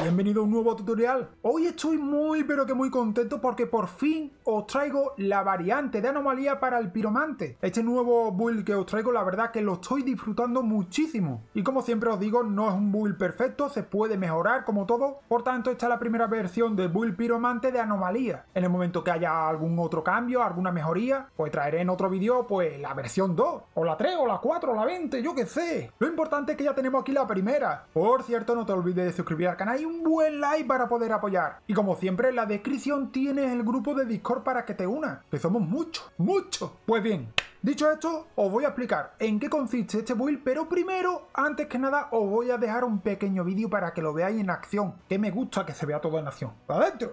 Bienvenido a un nuevo tutorial. Hoy estoy muy pero que muy contento porque por fin os traigo la variante de anomalía para el piromante. Este nuevo build que os traigo, la verdad que lo estoy disfrutando muchísimo. Y como siempre os digo, no es un build perfecto, se puede mejorar como todo. Por tanto, esta es la primera versión de build piromante de anomalía. En el momento que haya algún otro cambio, alguna mejoría, pues traeré en otro vídeo pues la versión 2, o la 3, o la 4, o la 20, yo qué sé. Lo importante es que ya tenemos aquí la primera. Por cierto, no te olvides de suscribir al canal y un buen like para poder apoyar. Y como siempre, en la descripción tienes el grupo de Discord para que te unas, que somos muchos. Pues bien, dicho esto, os voy a explicar en qué consiste este build, pero primero, antes que nada, os voy a dejar un pequeño vídeo para que lo veáis en acción, que me gusta que se vea todo en acción. ¡Adentro!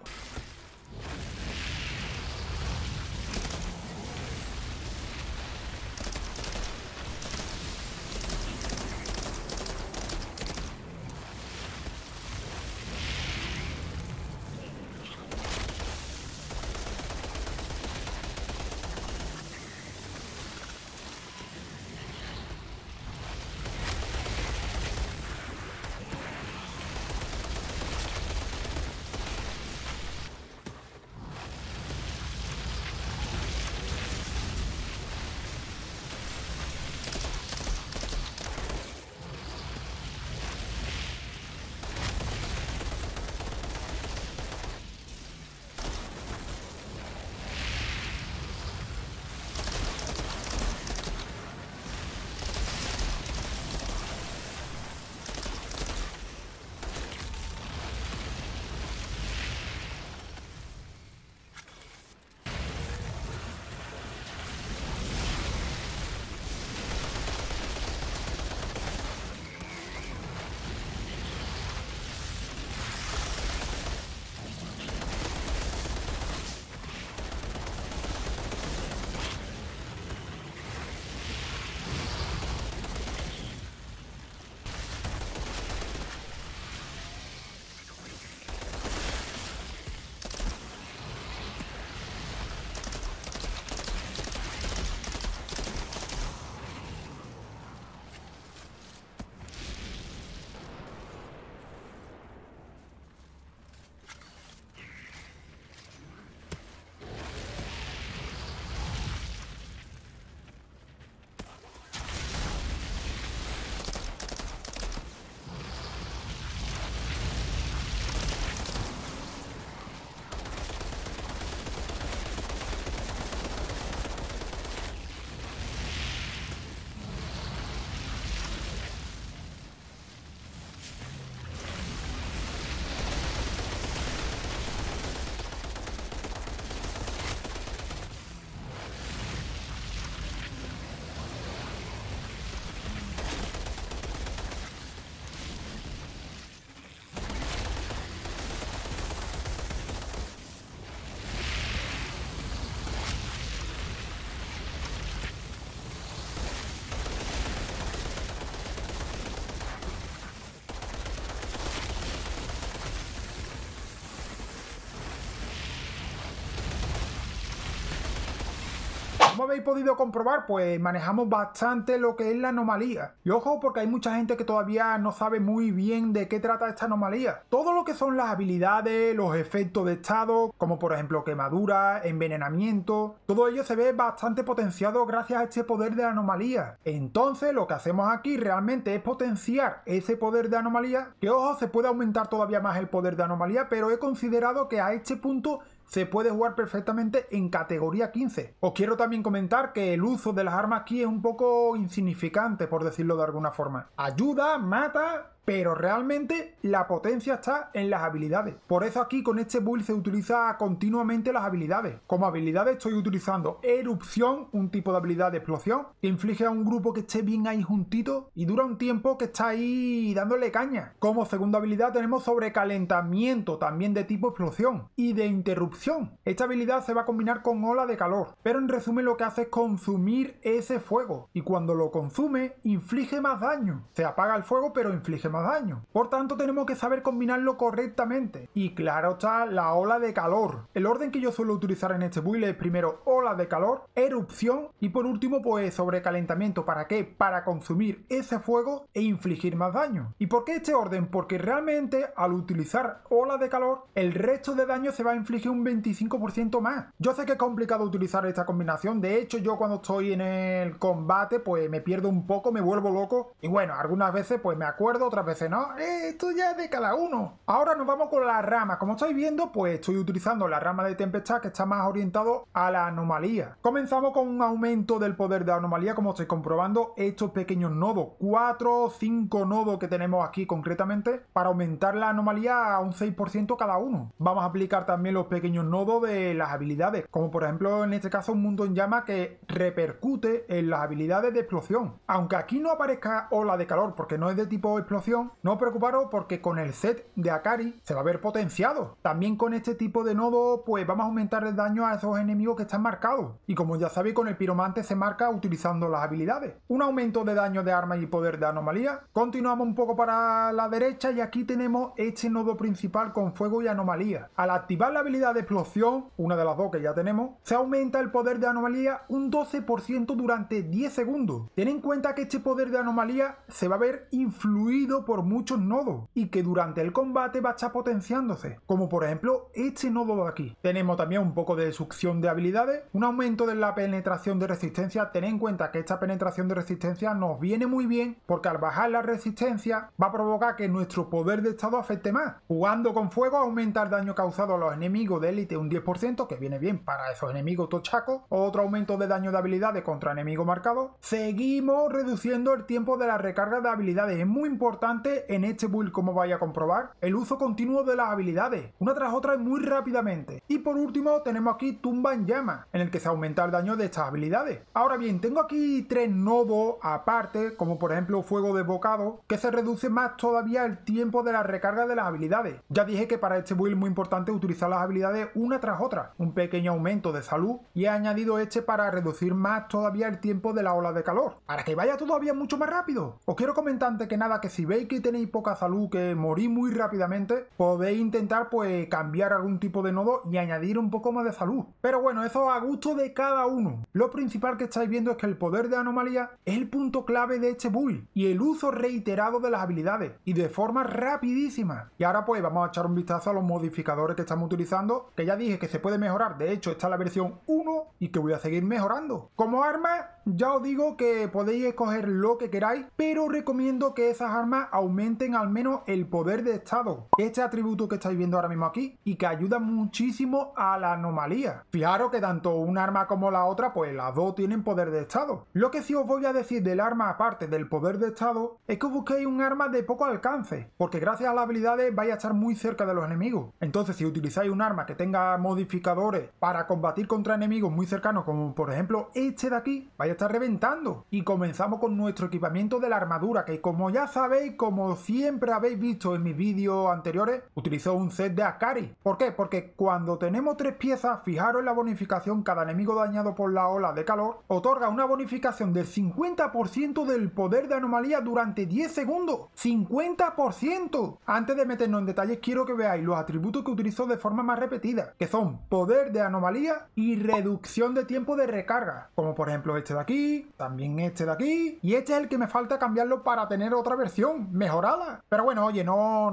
Como habéis podido comprobar, pues manejamos bastante lo que es la anomalía. Y ojo, porque hay mucha gente que todavía no sabe muy bien de qué trata esta anomalía. Todo lo que son las habilidades, los efectos de estado, como por ejemplo quemadura, envenenamiento, todo ello se ve bastante potenciado gracias a este poder de anomalía. Entonces lo que hacemos aquí realmente es potenciar ese poder de anomalía, que ojo, se puede aumentar todavía más el poder de anomalía, pero he considerado que a este punto se puede jugar perfectamente en categoría 15. Os quiero también comentar que el uso de las armas aquí es un poco insignificante, por decirlo de alguna forma. Ayuda, mata, pero realmente la potencia está en las habilidades. Por eso aquí con este build se utiliza continuamente las habilidades. Como habilidades estoy utilizando erupción, un tipo de habilidad de explosión, que inflige a un grupo que esté bien ahí juntito y dura un tiempo que está ahí dándole caña. Como segunda habilidad tenemos sobrecalentamiento, también de tipo explosión, y de interrupción. Esta habilidad se va a combinar con ola de calor, pero en resumen lo que hace es consumir ese fuego, y cuando lo consume inflige más daño. Se apaga el fuego pero inflige más daño. Por tanto, tenemos que saber combinarlo correctamente. Y claro está la ola de calor. El orden que yo suelo utilizar en este build es primero ola de calor, erupción y por último pues sobrecalentamiento. ¿Para qué? Para consumir ese fuego e infligir más daño. ¿Y por qué este orden? Porque realmente al utilizar ola de calor el resto de daño se va a infligir un 25% más. Yo sé que es complicado utilizar esta combinación. De hecho, yo cuando estoy en el combate pues me pierdo un poco, me vuelvo loco y bueno, algunas veces pues me acuerdo, otras veces no. Esto ya es de cada uno. Ahora nos vamos con la rama. Como estáis viendo, pues estoy utilizando la rama de tempestad que está más orientado a la anomalía. Comenzamos con un aumento del poder de anomalía, como estáis comprobando, estos pequeños nodos, 4 o 5 nodos que tenemos aquí concretamente, para aumentar la anomalía a un 6% cada uno. Vamos a aplicar también los pequeños nodos de las habilidades, como por ejemplo en este caso un mundo en llama que repercute en las habilidades de explosión. Aunque aquí no aparezca ola de calor porque no es de tipo explosión, no os preocuparos porque con el set de Akari se va a ver potenciado. También con este tipo de nodo pues vamos a aumentar el daño a esos enemigos que están marcados. Y como ya sabéis, con el piromante se marca utilizando las habilidades. Un aumento de daño de arma y poder de anomalía. Continuamos un poco para la derecha y aquí tenemos este nodo principal con fuego y anomalía. Al activar la habilidad de explosión, una de las dos que ya tenemos, se aumenta el poder de anomalía un 12% durante 10 segundos. Ten en cuenta que este poder de anomalía se va a ver influido por muchos nodos y que durante el combate va a estar potenciándose, como por ejemplo este nodo de aquí. Tenemos también un poco de succión de habilidades, un aumento de la penetración de resistencia. Ten en cuenta que esta penetración de resistencia nos viene muy bien porque al bajar la resistencia va a provocar que nuestro poder de estado afecte más. Jugando con fuego aumenta el daño causado a los enemigos de élite un 10%, que viene bien para esos enemigos tochacos. Otro aumento de daño de habilidades contra enemigos marcados. Seguimos reduciendo el tiempo de la recarga de habilidades. Es muy importante en este build, como vais a comprobar, el uso continuo de las habilidades, una tras otra y muy rápidamente. Y por último tenemos aquí tumba en llama, en el que se aumenta el daño de estas habilidades. Ahora bien, tengo aquí 3 nodos aparte, como por ejemplo fuego desbocado, que se reduce más todavía el tiempo de la recarga de las habilidades. Ya dije que para este build es muy importante utilizar las habilidades una tras otra, un pequeño aumento de salud, y he añadido este para reducir más todavía el tiempo de la ola de calor, para que vaya todavía mucho más rápido. Os quiero comentar antes que nada que si veis que tenéis poca salud, que morís muy rápidamente, podéis intentar pues cambiar algún tipo de nodo y añadir un poco más de salud. Pero bueno, eso a gusto de cada uno. Lo principal que estáis viendo es que el poder de anomalía es el punto clave de este build y el uso reiterado de las habilidades y de forma rapidísima. Y ahora pues vamos a echar un vistazo a los modificadores que estamos utilizando, que ya dije que se puede mejorar. De hecho, está la versión 1 y que voy a seguir mejorando. Como arma, ya os digo que podéis escoger lo que queráis, pero recomiendo que esas armas aumenten al menos el poder de estado, este atributo que estáis viendo ahora mismo aquí, y que ayuda muchísimo a la anomalía. Fijaros que tanto un arma como la otra, pues las dos tienen poder de estado. Lo que sí os voy a decir del arma aparte del poder de estado es que busquéis un arma de poco alcance, porque gracias a las habilidades vais a estar muy cerca de los enemigos. Entonces, si utilizáis un arma que tenga modificadores para combatir contra enemigos muy cercanos, como por ejemplo este de aquí, vais a estar reventando. Y comenzamos con nuestro equipamiento de la armadura, que como ya sabéis, como siempre habéis visto en mis vídeos anteriores, utilizo un set de Akari. ¿Por qué? Porque cuando tenemos 3 piezas, fijaros en la bonificación, cada enemigo dañado por la ola de calor otorga una bonificación del 50% del poder de anomalía durante 10 segundos. ¡50%! Antes de meternos en detalles, quiero que veáis los atributos que utilizo de forma más repetida, que son poder de anomalía y reducción de tiempo de recarga, como por ejemplo este de aquí, también este de aquí, y este es el que me falta cambiarlo para tener otra versión mejorada. Pero bueno, oye,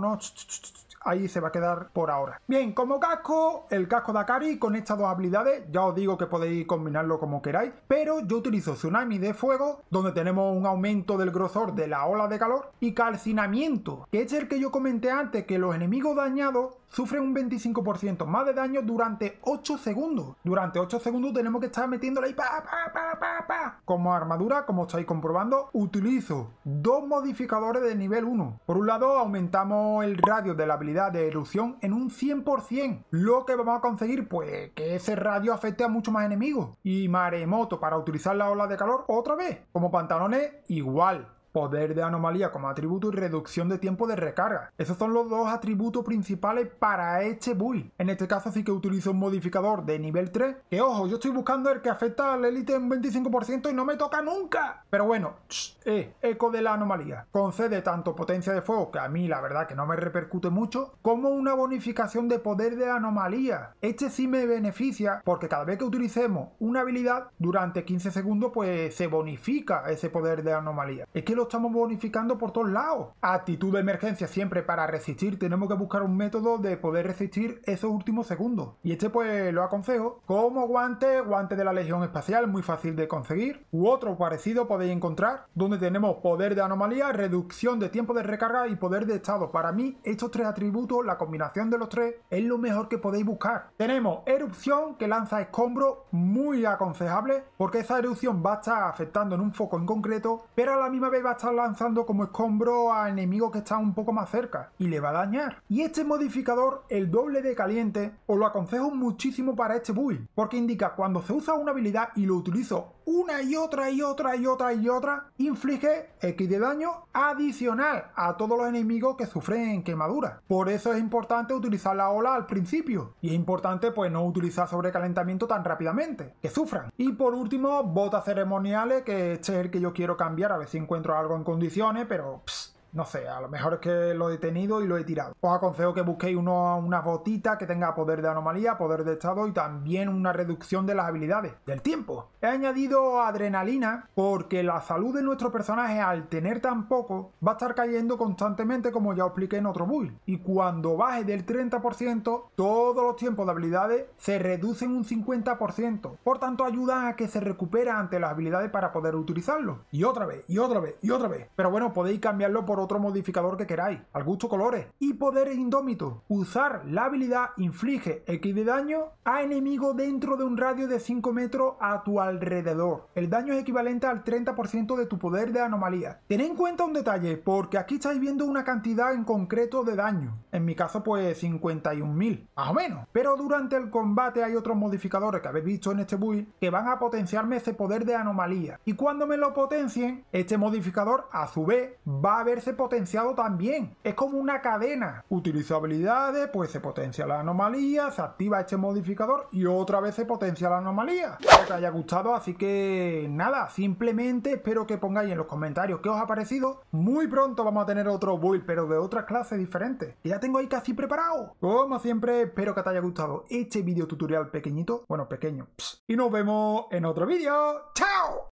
ahí se va a quedar por ahora. Bien, como casco, el casco de Akari con estas dos habilidades, ya os digo que podéis combinarlo como queráis, pero yo utilizo Tsunami de fuego, donde tenemos un aumento del grosor de la ola de calor, y calcinamiento, que es el que yo comenté antes, que los enemigos dañados sufren un 25% más de daño durante 8 segundos. Durante 8 segundos tenemos que estar metiéndole ahí pa. Como armadura, como estáis comprobando, utilizo 2 modificadores de nivel 1. Por un lado, aumentamos el radio de la habilidad de erupción en un 100%. Lo que vamos a conseguir, pues, que ese radio afecte a muchos más enemigos. Y maremoto para utilizar la ola de calor otra vez. Como pantalones, igual. poder de anomalía como atributo y reducción de tiempo de recarga. Esos son los dos atributos principales para este build. En este caso sí que utilizo un modificador de nivel 3, que ojo, yo estoy buscando el que afecta al élite en un 25% y no me toca nunca. Pero bueno, eco de la anomalía. Concede tanto potencia de fuego, que a mí la verdad que no me repercute mucho, como una bonificación de poder de anomalía. Este sí me beneficia porque cada vez que utilicemos una habilidad durante 15 segundos pues se bonifica ese poder de anomalía. Es que lo estamos bonificando por todos lados. Actitud de emergencia siempre para resistir. Tenemos que buscar un método de poder resistir esos últimos segundos. Y este pues lo aconsejo como guante de la Legión Espacial, muy fácil de conseguir. U otro parecido podéis encontrar, donde tenemos poder de anomalía, reducción de tiempo de recarga y poder de estado. Para mí estos tres atributos, la combinación de los tres, es lo mejor que podéis buscar. Tenemos erupción, que lanza escombro, muy aconsejable, porque esa erupción va a estar afectando en un foco en concreto, pero a la misma vez va a estar lanzando como escombro a enemigos que están un poco más cerca y le va a dañar. Y este modificador, el doble de caliente, os lo aconsejo muchísimo para este build, porque indica cuando se usa una habilidad y lo utilizo una y otra, inflige X de daño adicional a todos los enemigos que sufren quemaduras. Por eso es importante utilizar la ola al principio, y es importante pues no utilizar sobrecalentamiento tan rápidamente, que sufran. Y por último, botas ceremoniales, que este es el que yo quiero cambiar, a ver si encuentro algo en condiciones, pero no sé, a lo mejor es que lo he tenido y lo he tirado. Os aconsejo que busquéis una botita que tenga poder de anomalía, poder de estado y también una reducción de las habilidades, del tiempo. He añadido adrenalina porque la salud de nuestro personaje, al tener tan poco, va a estar cayendo constantemente, como ya os expliqué en otro build. Y cuando baje del 30%, todos los tiempos de habilidades se reducen un 50%. Por tanto, ayudan a que se recupere ante las habilidades para poder utilizarlo. Y otra vez. Pero bueno, podéis cambiarlo por otro modificador que queráis, al gusto colores. Y poder indómito. Usar la habilidad inflige X de daño a enemigos dentro de un radio de 5 metros a tu alrededor. El daño es equivalente al 30% de tu poder de anomalía. Tened en cuenta un detalle, porque aquí estáis viendo una cantidad en concreto de daño. En mi caso pues 51.000, más o menos. Pero durante el combate hay otros modificadores que habéis visto en este build que van a potenciarme ese poder de anomalía. Y cuando me lo potencien, este modificador a su vez va a verse potenciado también. Es como una cadena. Utilizo habilidades, pues se potencia la anomalía, se activa este modificador y otra vez se potencia la anomalía. Espero que os haya gustado, así que nada, simplemente espero que pongáis en los comentarios qué os ha parecido. Muy pronto vamos a tener otro build, pero de otra clase diferente, que ya tengo ahí casi preparado. Como siempre, espero que te haya gustado este video tutorial pequeñito, bueno, pequeño. Y nos vemos en otro vídeo. ¡Chao!